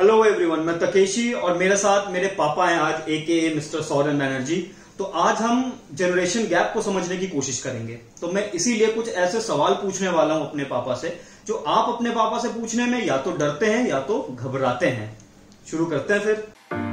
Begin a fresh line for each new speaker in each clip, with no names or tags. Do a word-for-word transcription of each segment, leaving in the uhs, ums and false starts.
Hello everyone, मैं Takeshi और मेरे साथ मेरे पापा हैं आज, ए के मिस्टर सौरन बैनर्जी। तो आज हम जनरेशन गैप को समझने की कोशिश करेंगे। तो मैं इसीलिए कुछ ऐसे सवाल पूछने वाला हूं अपने पापा से जो आप अपने पापा से पूछने में या तो डरते हैं या तो घबराते हैं। शुरू करते हैं फिर।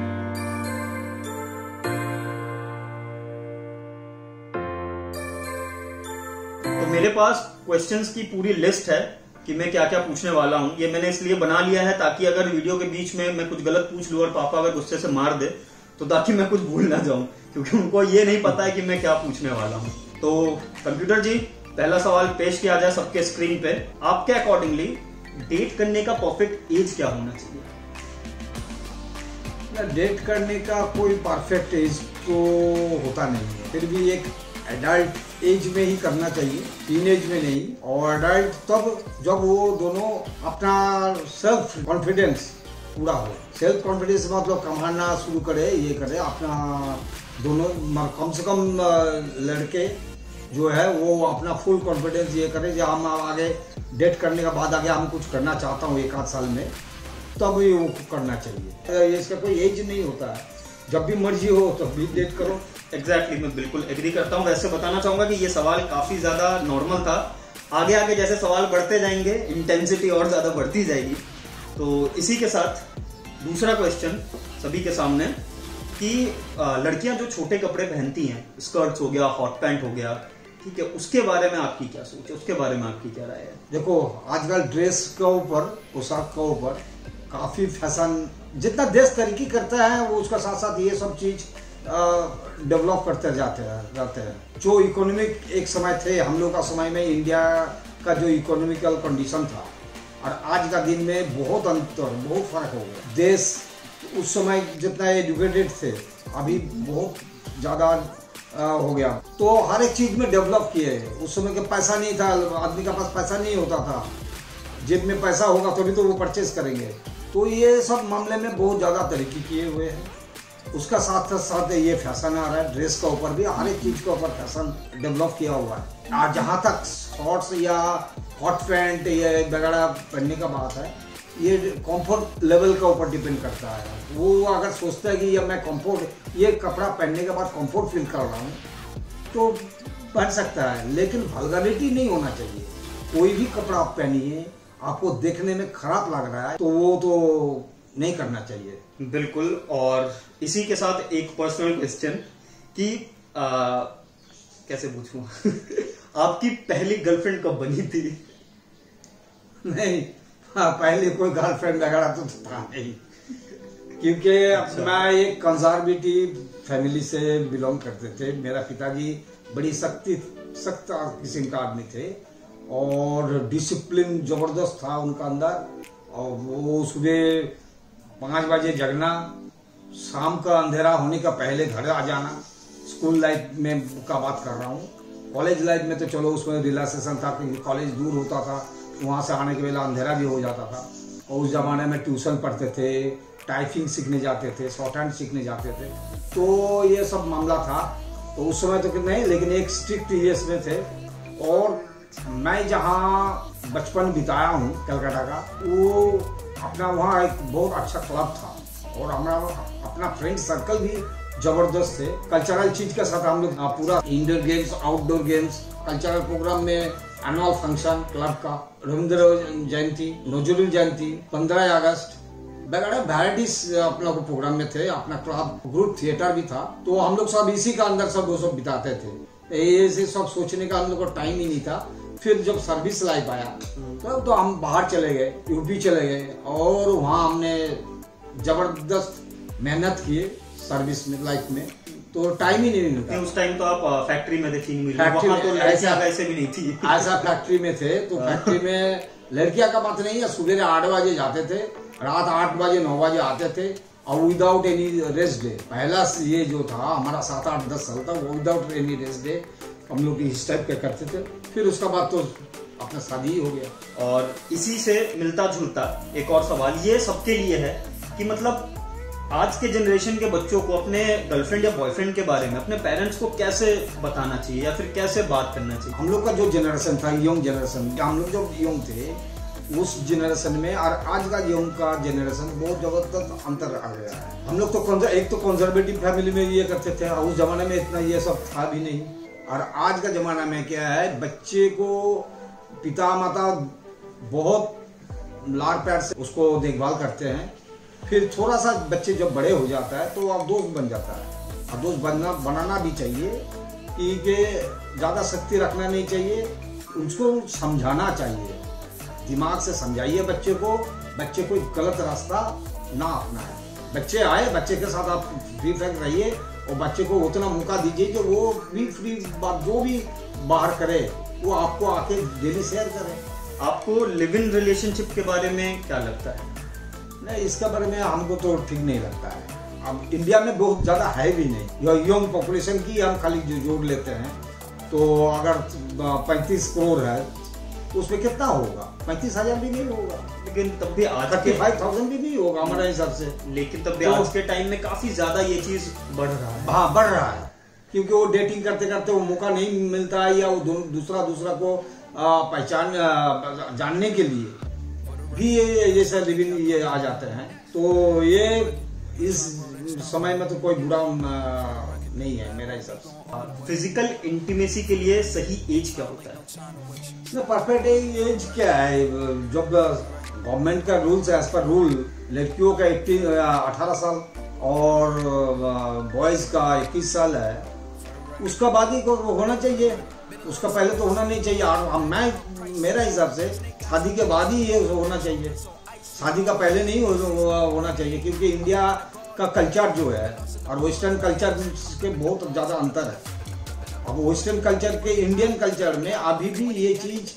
तो मेरे पास क्वेश्चंस की पूरी लिस्ट है कि मैं क्या क्या पूछने वाला हूं। ये मैंने इसलिए बना लिया है ताकि अगर वीडियो के बीच में मैं कुछ गलत पूछ लूं और पापा अगर गुस्से से मार दे तो ताकि मैं कुछ भूल ना जाऊं, क्योंकि उनको ये नहीं पता है कि मैं क्या पूछने वाला हूं। तो कंप्यूटर जी, पहला सवाल पेश किया जाए सबके स्क्रीन पे। आपके अकॉर्डिंगली डेट करने का परफेक्ट एज क्या होना चाहिए?
डेट करने का कोई परफेक्ट एज तो होता नहीं है, फिर भी एक एडल्ट एज में ही करना चाहिए, टीन एज में नहीं। और एडल्ट तब जब वो दोनों अपना सेल्फ कॉन्फिडेंस पूरा हो। सेल्फ कॉन्फिडेंस मतलब कमाना शुरू करे, ये करे अपना दोनों, कम से कम लड़के जो है वो अपना फुल कॉन्फिडेंस ये करे जो हम आगे डेट करने के बाद आगे हम कुछ करना चाहता हूँ एक आध साल में, तब ही वो करना चाहिए। इसका कोई एज नहीं होता है, जब भी मर्जी हो तब भी डेट करो।
एग्जैक्टली exactly, मैं बिल्कुल एग्री करता हूँ। वैसे बताना चाहूंगा कि ये सवाल काफी ज्यादा नॉर्मल था। आगे आगे जैसे सवाल बढ़ते जाएंगे इंटेंसिटी और ज्यादा बढ़ती जाएगी। तो इसी के साथ दूसरा क्वेश्चन सभी के सामने कि लड़कियां जो छोटे कपड़े पहनती हैं, स्कर्ट्स हो गया, हॉट पैंट हो गया, ठीक है, उसके बारे में आपकी क्या सोच है, उसके बारे में आपकी क्या राय है?
देखो, आजकल ड्रेस के ऊपर, पोशाक के ऊपर काफी फैशन, जितना देश तरक्की करता है वो उसका साथ साथ ये सब चीज डेवलप करते जाते हैं जाते हैं जो इकोनॉमिक एक समय थे हम लोग का समय में, इंडिया का जो इकोनॉमिकल कंडीशन था और आज का दिन में बहुत अंतर, बहुत फर्क हो गया। देश उस समय जितना एजुकेटेड थे अभी बहुत ज़्यादा हो गया, तो हर एक चीज़ में डेवलप किए। उस समय का पैसा नहीं था, आदमी का पास पैसा नहीं होता था, जेब में पैसा होगा तभी तो वो परचेज करेंगे। तो ये सब मामले में बहुत ज़्यादा तरक्की किए हुए हैं। उसका साथ साथ ये फैशन आ रहा है, ड्रेस के ऊपर भी हर एक चीज़ के ऊपर फैशन डेवलप किया हुआ है। आज जहाँ तक शॉर्ट्स या हॉट पैंट ये वगैरह पहनने का बात है, ये कंफर्ट लेवल के ऊपर डिपेंड करता है। वो अगर सोचता है कि ये मैं कंफर्ट, ये कपड़ा पहनने के बाद कंफर्ट फील कर रहा हूँ तो पहन सकता है, लेकिन वल्गैरिटी नहीं होना चाहिए। कोई भी कपड़ा आप पहनिए, आपको देखने में खराब लग रहा है तो वो तो नहीं करना चाहिए।
बिल्कुल। और इसी के साथ एक पर्सनल क्वेश्चन कि आ, कैसे पूछूं आपकी पहली गर्लफ्रेंड कब बनी थी?
नहीं, हाँ, पहले कोई गर्लफ्रेंड वगैरह तो था नहीं, क्योंकि अच्छा। मैं एक कंजर्वेटिव फैमिली से बिलोंग करते थे। मेरा पिताजी बड़ी सख्ती सख्त किस्म का आदमी थे और डिसिप्लिन जबरदस्त था उनका अंदर। और वो सुबह पाँच बजे जगना, शाम का अंधेरा होने का पहले घर आ जाना। स्कूल लाइफ में का बात कर रहा हूँ। कॉलेज लाइफ में तो चलो उसमें रिलैक्सेशन था क्योंकि कॉलेज दूर होता था, वहाँ से आने के वेला अंधेरा भी हो जाता था। और उस जमाने में ट्यूशन पढ़ते थे, टाइपिंग सीखने जाते थे, शॉर्ट हैंड सीखने जाते थे, तो ये सब मामला था। तो उस समय तो नहीं, लेकिन एक स्ट्रिक्ट ईएस में थे। और मैं जहाँ बचपन बिताया हूँ कलकत्ता का, वो अपना वहाँ एक बहुत अच्छा क्लब था और हमारा अपना फ्रेंड सर्कल भी जबरदस्त थे। कल्चरल चीज के साथ हम लोग पूरा indoor games, outdoor games, cultural program में एनुअल फंक्शन क्लब का, रविंद्र जयंती, नजरुल जयंती, पंद्रह अगस्त वगैरह वैराइटीज अपना प्रोग्राम में थे। अपना क्लब ग्रुप थिएटर भी था, तो हम लोग सब इसी का अंदर सब वो सब बिताते थे। ये सब सोचने का हम लोग को टाइम ही नहीं था। फिर जब सर्विस लाइफ आया तो, तो हम बाहर चले गए, यूपी चले गए और वहाँ हमने जबरदस्त मेहनत किए सर्विस में, लाइफ में, तो टाइम ही नहीं मिलता।
उस टाइम तो आप फैक्ट्री में थे, वहाँ तो ऐसा वैसे भी नहीं थी।
ऐसा फैक्ट्री में थे, तो फैक्ट्री में लड़कियां का बात नहीं है। सुबह आठ बजे जाते थे, रात आठ बजे नौ बजे आते थे और विदाउट एनी रेस्ट डे। पहला ये जो था हमारा सात आठ दस साल था, वो विदाउट एनी रेस्ट डे हम लोग इस टाइप के करते थे। फिर उसका बाद तो अपना शादी ही हो गया।
और इसी से मिलता जुलता एक और सवाल ये सबके लिए है कि मतलब आज के जनरेशन के बच्चों को अपने गर्लफ्रेंड या बॉयफ्रेंड के बारे में अपने पेरेंट्स को कैसे बताना चाहिए या फिर कैसे बात करना चाहिए?
हम लोग का जो जनरेशन था, यंग जनरेशन, हम लोग जब यंग थे उस जनरेशन में और आज का यंग का जनरेशन बहुत जबरदस्त अंतर आ गया है। हम लोग तो एक तो कंजर्वेटिव फैमिली में ये करते थे, और उस जमाने में इतना ये सब था भी नहीं। और आज का जमाना में क्या है, बच्चे को पिता माता बहुत लाड़ प्यार से उसको देखभाल करते हैं। फिर थोड़ा सा बच्चे जब बड़े हो जाता है तो अब दोस्त बन जाता है। अब दोस्त बनना बनाना भी चाहिए कि ज़्यादा शक्ति रखना नहीं चाहिए, उसको समझाना चाहिए, दिमाग से समझाइए बच्चे को। बच्चे को गलत रास्ता ना अपनाए। बच्चे आए, बच्चे के साथ आप फ्री फ्रैंक रहिए और बच्चे को उतना मौका दीजिए कि वो भी फ्री बात जो भी बाहर करे वो आपको आके डेली शेयर करे।
आपको लिव इन रिलेशनशिप के बारे में क्या लगता है?
नहीं, इसके बारे में हमको तो ठीक नहीं लगता है। अब इंडिया में बहुत ज़्यादा है भी नहीं, यंग पॉपुलेशन की हम खाली जो जोड़ लेते हैं तो अगर पैंतीस करोड़ है तो उसमें कितना होगा? पैंतीस हजार भी नहीं होगा,
लेकिन तब भी आज
थर्टी फाइव थाउजेंड भी नहीं होगा हमारे हिसाब से।
लेकिन तब भी
तो,
आज के टाइम में काफी ज्यादा ये चीज बढ़ रहा है।
हाँ, बढ़ रहा है, क्योंकि वो डेटिंग करते करते वो मौका नहीं मिलता है, या वो दूसरा दूसरा को पहचान जानने के लिए भी ये जैसे लिविंग ये आ जाते हैं। तो ये इस समय में तो कोई बुरा नहीं है मेरा हिसाब से।
फिजिकल इंटीमेसी के लिए सही एज क्या होता है?
परफेक्ट एज क्या है? जब गवर्नमेंट का रूल्स है, एज पर रूल लड़कियों का अठारह साल और बॉयज का इक्कीस साल है, उसका बाद ही को होना चाहिए, उसका पहले तो होना नहीं चाहिए। और मैं मेरा हिसाब से शादी के बाद ही ये होना चाहिए, शादी का पहले नहीं होना चाहिए, क्योंकि इंडिया का कल्चर जो है और वेस्टर्न कल्चर के बहुत ज़्यादा अंतर है। अब वेस्टर्न कल्चर के इंडियन कल्चर में अभी भी ये चीज़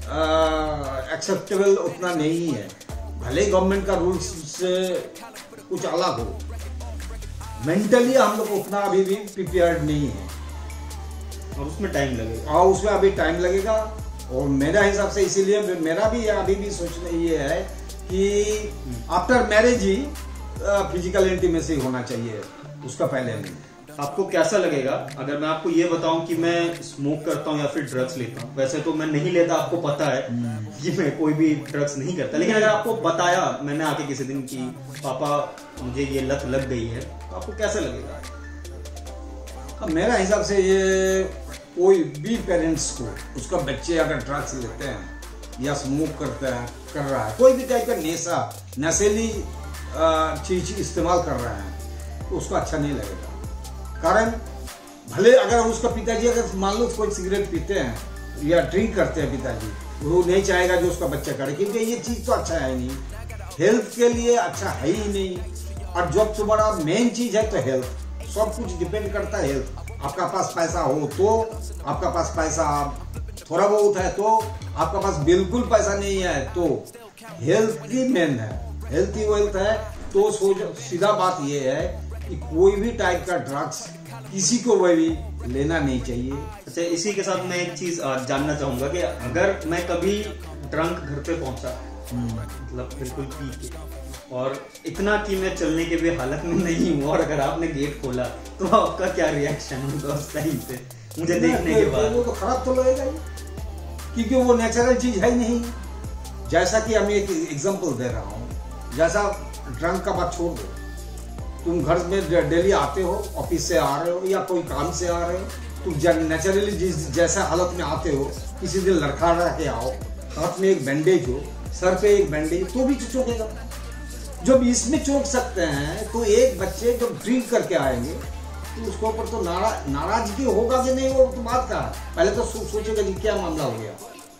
एक्सेप्टेबल उतना नहीं है, भले गवर्नमेंट का रूल्स से कुछ अलग हो। मेंटली हम लोग उतना अभी भी प्रिपेयर्ड नहीं है
और उसमें टाइम लगेगा।
और उसमें अभी टाइम लगेगा। और मेरा हिसाब से इसीलिए मेरा भी अभी भी सोचना ये है कि आफ्टर मैरिज ही फिजिकल इंटीमेसी होना चाहिए, उसका पहले नहीं।
आपको कैसा लगेगा अगर मैं आपको ये बताऊं कि मैं स्मोक करता हूं या फिर ड्रग्स लेता हूं? वैसे तो मैं नहीं लेता, आपको पता है कि मैं कोई भी ड्रग्स नहीं करता, लेकिन अगर आपको बताया मैंने आके किसी दिन कि पापा मुझे ये लत लग गई है, तो आपको कैसा लगेगा?
अब मेरा हिसाब से ये कोई भी पेरेंट्स को उसका बच्चे अगर ड्रग्स लेते हैं या स्मोक करता है कर रहा है, कोई भी टाइप का नशा नशेली चीज इस्तेमाल कर रहा है, तो उसको अच्छा नहीं लगेगा। कारण भले अगर उसका पिताजी अगर मान लो कोई सिगरेट पीते हैं या ड्रिंक करते हैं पिताजी, वो नहीं चाहेगा जो उसका बच्चा करे, क्योंकि ये चीज तो अच्छा है नहीं, हेल्थ के लिए अच्छा है ही नहीं। और जब से बड़ा मेन चीज है तो हेल्थ, सब कुछ डिपेंड करता है हेल्थ। आपका पास पैसा हो तो, आपका पास पैसा थोड़ा बहुत है तो, आपका पास बिल्कुल पैसा नहीं है तो, हेल्थ ही मेन है, हेल्थ ही वेल्थ है। तो सीधा बात ये है कि कोई भी टाइप का ड्रग्स किसी को भी लेना नहीं चाहिए।
अच्छा, इसी के साथ मैं एक चीज जानना चाहूंगा कि अगर मैं कभी ड्रंक घर पे पहुंचा, मतलब बिल्कुल पी के, और इतना कि मैं चलने के भी हालत में नहीं हूँ, और अगर आपने गेट खोला तो आपका क्या रिएक्शन होगा उस टाइम पे मुझे देखने के बाद?
वो तो खराब तो लगेगा ही, क्योंकि वो नेचुरल चीज है ही नहीं। जैसा कि हम एक एग्जांपल दे रहा हूँ, जैसा ड्रंक का बात छोड़ दो, तुम घर में डेली आते हो, ऑफिस से आ रहे हो या कोई काम से आ रहे हो, तुम नेचुरली जिस जैसा हालत में आते हो, किसी दिन लड़खा रह के आओ, हाथ में एक बैंडेज हो, सर पे एक बैंडेज, तो भी चौंकेगा। जब इसमें चौंक सकते हैं तो एक बच्चे जब ड्रिंक करके आएंगे तो उसके ऊपर तो नारा नाराजगी होगा कि नहीं, वो तो बात का पहले तो सो, सोचेगा कि क्या मामला हो गया,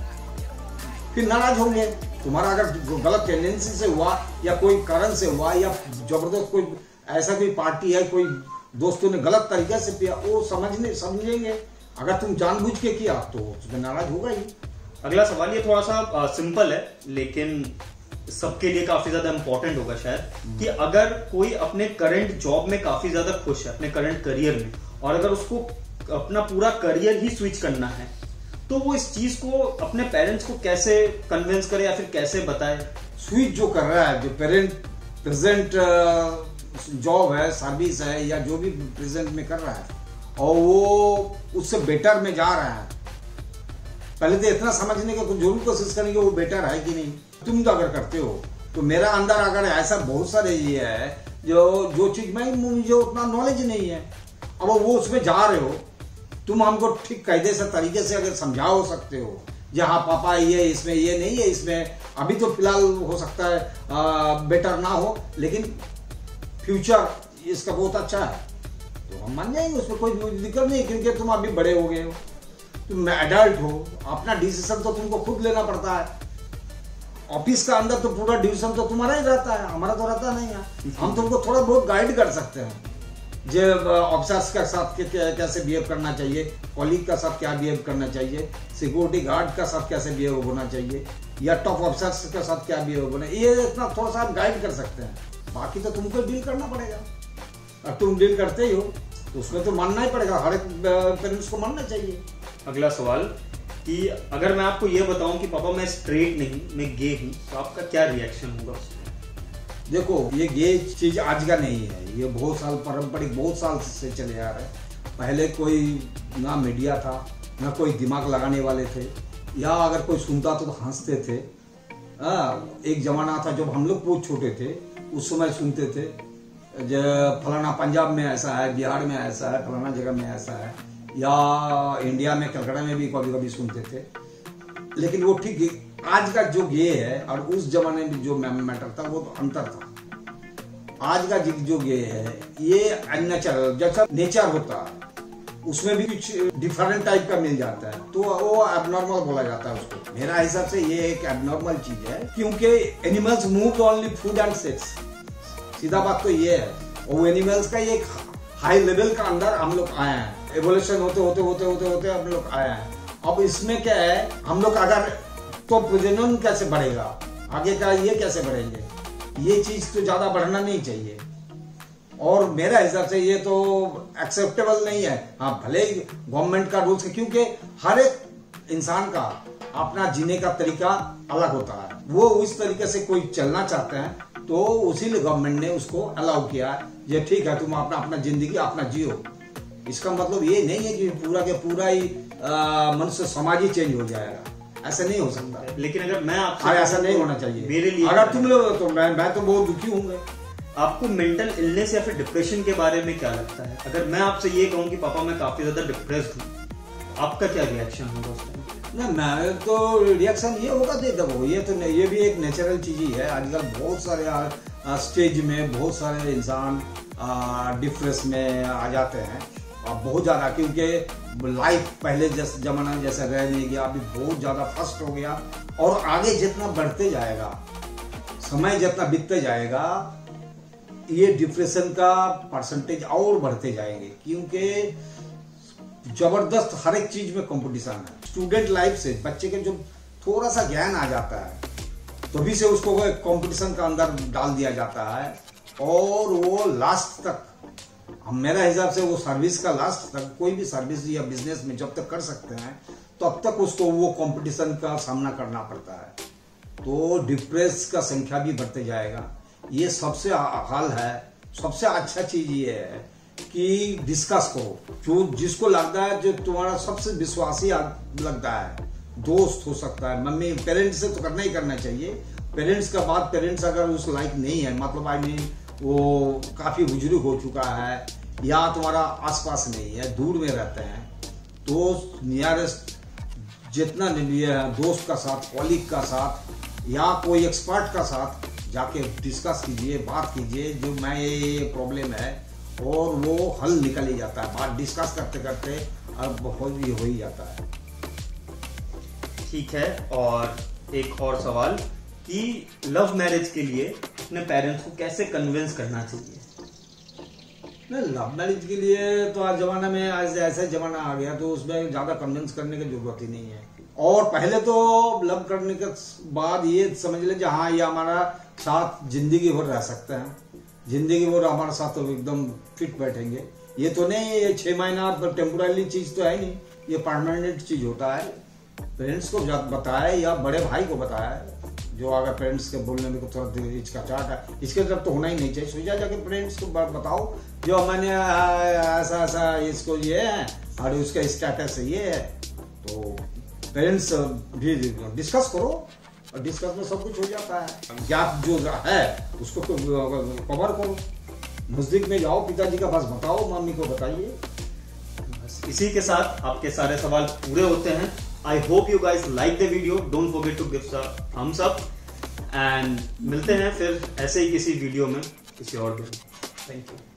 फिर नाराज होंगे। तुम्हारा अगर गलत टेंडेंसी से हुआ या कोई कारण से हुआ या जबरदस्त कोई ऐसा कोई पार्टी है, कोई दोस्तों ने गलत तरीके से पिया, वो समझने समझेंगे। अगर तुम जानबूझ के किया तो उसमें नाराज होगा ही।
अगला सवाल ये थोड़ा सा सिंपल है लेकिन सबके लिए काफी ज्यादा इंपॉर्टेंट होगा शायद, कि अगर कोई अपने करंट जॉब में काफी ज्यादा खुश है, अपने करंट करियर में, और अगर उसको अपना पूरा करियर ही स्विच करना है, तो वो इस चीज को अपने पेरेंट्स को कैसे कन्विंस करे या फिर कैसे बताए?
स्विच जो कर रहा है, जो पेरेंट प्रेजेंट जॉब है, सर्विस है या जो भी प्रेजेंट में कर रहा है, और वो उससे बेटर में जा रहा है, पहले तो इतना समझने का जरूर कोशिश करेंगे वो बेटर है कि नहीं। तुम तो अगर करते हो तो मेरा अंदर अगर ऐसा बहुत सारे ये है जो जो चीज में मुझे उतना नॉलेज नहीं है, अब वो उसमें जा रहे हो, तुम हमको ठीक कायदे से तरीके से अगर समझाओ सकते हो, जहाँ पापा ये इसमें ये नहीं है, इसमें अभी तो फिलहाल हो सकता है आ, बेटर ना हो, लेकिन फ्यूचर इसका बहुत अच्छा है, तो हम मान जाएंगे, उसमें कोई दिक्कत नहीं, क्योंकि तुम अभी बड़े हो गए हो, तुम एडल्ट हो, अपना डिसीजन तो तुमको खुद लेना पड़ता है। ऑफिस का अंदर तो पूरा डिसीजन तो तुम्हारा ही रहता है, हमारा तो रहता नहीं है। हम तुमको थोड़ा बहुत गाइड कर सकते हैं, जब ऑफिसर्स के साथ कैसे बिहेव करना चाहिए, कॉलीग का साथ क्या बिहेव करना चाहिए, सिक्योरिटी गार्ड का साथ कैसे बिहेव होना चाहिए, या टॉप ऑफिसर्स के साथ क्या बिहेव होना, ये इतना थोड़ा सा गाइड कर सकते हैं, बाकी तो तुमको डील करना पड़ेगा। और तुम डील करते ही हो तो उसमें तो मानना ही पड़ेगा, हर एक पेरेंट्स को मानना चाहिए।
अगला सवाल कि अगर मैं आपको ये बताऊं कि पापा मैं स्ट्रेट नहीं, मैं गे हूं, तो आपका क्या रिएक्शन होगा?
देखो, ये गे चीज आज का नहीं है, ये बहुत साल पारंपरिक बहुत साल से चले आ रहे हैं। पहले कोई ना मीडिया था, ना कोई दिमाग लगाने वाले थे, या अगर कोई सुनता तो हंसते थे। आ, एक जमाना था जब हम लोग बहुत छोटे थे, उस समय सुनते थे जब फलाना पंजाब में ऐसा है, बिहार में ऐसा है, फलाना जगह में ऐसा है, या इंडिया में कलकत्ता में भी कभी कभी सुनते थे। लेकिन वो ठीक आज का जो गे है और उस जमाने में जो मैटर था वो तो अंतर था। आज का जो गे है ये अननेचुरल, जैसा नेचर होता है उसमें भी कुछ डिफरेंट टाइप का मिल जाता है, तो वो एबनॉर्मल बोला जाता है उसको। मेरा हिसाब से ये एक एबनॉर्मल चीज है, क्योंकि animals move only food and sex, सीधा बात तो ये है। वो एनिमल्स का एक हाई लेवल का अंदर हम लोग आए हैं, एवोल्यूशन होते होते होते होते होते हम लोग आए हैं। अब इसमें क्या है, हम लोग अगर तो प्रजनन कैसे बढ़ेगा, आगे का ये कैसे बढ़ेंगे, ये चीज तो ज्यादा बढ़ना नहीं चाहिए, और मेरा हिसाब से ये तो एक्सेप्टेबल नहीं है। हाँ, भले गवर्नमेंट का रूल्स है, क्योंकि हर एक इंसान का अपना जीने का तरीका अलग होता है, वो उस तरीके से कोई चलना चाहते हैं तो उसीलिए गवर्नमेंट ने उसको अलाउ किया, ये ठीक है तुम अपना अपना जिंदगी अपना जियो। इसका मतलब ये नहीं है कि पूरा के पूरा ही मनुष्य समाज ही चेंज हो जाएगा, ऐसा नहीं हो सकता।
लेकिन अगर मैं आपसे
ऐसा नहीं होना चाहिए
मेरे लिए,
अगर तुम लोग तो मैं मैं तो बहुत दुखी हूँ।
आपको मेंटल इलनेस या फिर डिप्रेशन के बारे में क्या लगता है? अगर मैं आपसे ये कहूँ कि पापा मैं काफी ज्यादा डिप्रेस्ड हूँ, आपका क्या रिएक्शन होगा उस टाइम?
ना, मैं तो रिएक्शन ये होगा, दे दो, ये तो ये भी एक नेचुरल चीज ही है। आजकल बहुत सारे स्टेज में बहुत सारे इंसान डिप्रेस में आ जाते हैं, और बहुत ज्यादा, क्योंकि लाइफ पहले जैसे जमाना जैसा रह नहीं गया, अभी बहुत ज्यादा फास्ट हो गया, और आगे जितना बढ़ते जाएगा, समय जितना बीतते जाएगा, ये डिप्रेशन का परसेंटेज और बढ़ते जाएंगे, क्योंकि जबरदस्त हर एक चीज में कंपटीशन है। स्टूडेंट लाइफ से बच्चे के जो थोड़ा सा ज्ञान आ जाता है, तभी से उसको कंपटीशन का अंदर डाल दिया जाता है, और वो लास्ट तक, मेरा हिसाब से वो सर्विस का लास्ट तक, कोई भी सर्विस या बिजनेस में जब तक कर सकते हैं तब तक उसको वो कंपटीशन का सामना करना पड़ता है, तो डिप्रेस का संख्या भी बढ़ते जाएगा। ये सबसे हाल है। सबसे अच्छा चीज ये है कि डिस्कस करो, जो जिसको लगता है, जो तुम्हारा सबसे विश्वासी लगता है, दोस्त हो सकता है, मम्मी, पेरेंट्स से तो करना ही करना चाहिए। पेरेंट्स का बात, पेरेंट्स अगर उस लाइक नहीं है, मतलब आई मीन वो काफी बुजुर्ग हो चुका है, या तुम्हारा आसपास नहीं है, दूर में रहते हैं, तो नियरेस्ट जितना दोस्त का साथ, कॉलीग का साथ, या कोई एक्सपर्ट का साथ जाके डिस्कस कीजिए, बात कीजिए, जो मैं ये प्रॉब्लम है, और वो हल निकल ही जाता है। बात डिस्कस करते करते अब बहुत ही हो ही जाता है।
ठीक है, और एक और सवाल कि लव मैरिज के लिए अपने पेरेंट्स को कैसे कन्विंस करना चाहिए?
नहीं, लव मैरिज के लिए तो आज जमाना में आज ऐसा जमाना आ गया, तो उसमें ज्यादा कन्विंस करने की जरूरत ही नहीं है। और पहले तो लव करने के बाद ये समझ ले, हाँ ये हमारा साथ जिंदगी भर रह सकते हैं, जिंदगी भर हमारे साथ तो एकदम फिट बैठेंगे। ये तो नहीं, ये छह महीना टेम्पोररी चीज तो है नहीं, ये परमानेंट चीज होता है। पेरेंट्स को बताया या बड़े भाई को बताया, जो अगर पेरेंट्स के बोलने में थोड़ा हिचकिचाहट है, इसके तरफ तो होना ही नहीं चाहिए। सोचा जाके पेरेंट्स को बताओ, जो मैंने ऐसा ऐसा इसको ये है और उसका स्टेटस ये है, तो पेरेंट्स भी डिस्कस करो, और डिस्कस में सब कुछ हो जाता है। गैप जो है उसको कवर करो, नजदीक में जाओ, पिताजी का पास बताओ, मम्मी को बताइए।
इसी के साथ आपके सारे सवाल पूरे होते हैं। I hope you guys like the video, don't forget to give a thumbs up and मिलते हैं फिर ऐसे ही किसी वीडियो में किसी और दिन। Thank you.